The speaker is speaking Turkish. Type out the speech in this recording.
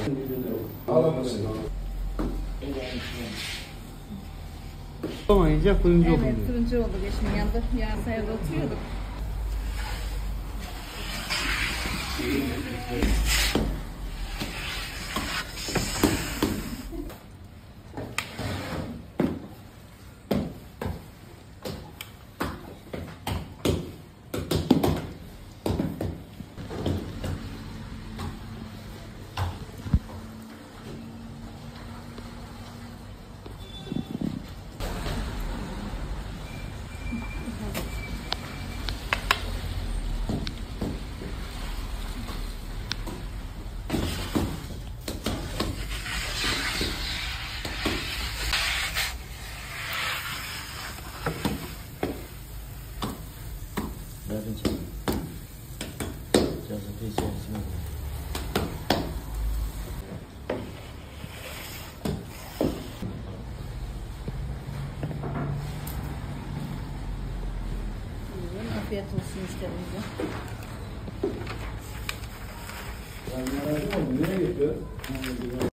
Olamayınca fırıncı oldum. Evet, fırıncı olduk eşimin yanında. Yansaya'da oturuyorduk. Afiyet olsun müşterimize. Nereye gidiyor?